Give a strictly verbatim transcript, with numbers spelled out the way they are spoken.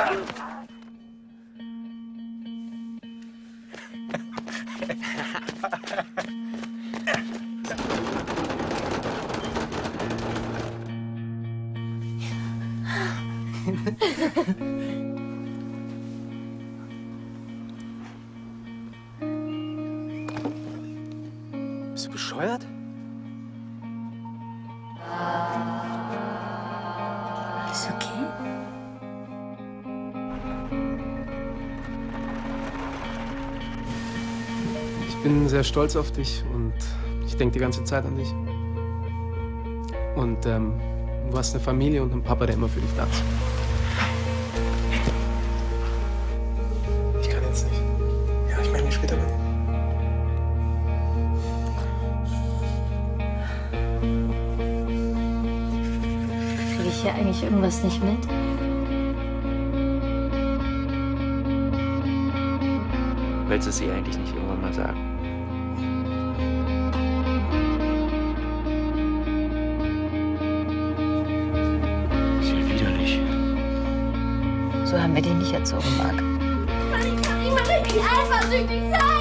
Bist du bescheuert? Alles okay? Ich bin sehr stolz auf dich und ich denke die ganze Zeit an dich. Und ähm, du hast eine Familie und einen Papa, der immer für dich da ist. Ich kann jetzt nicht. Ja, ich melde mich später bei dir. Kriege ich hier eigentlich irgendwas nicht mit? Willst du es ihr eigentlich nicht irgendwann mal sagen? Ist ja widerlich. So haben wir dich nicht erzogen, Marc. Ich kann nicht mal richtig eifersüchtig sein!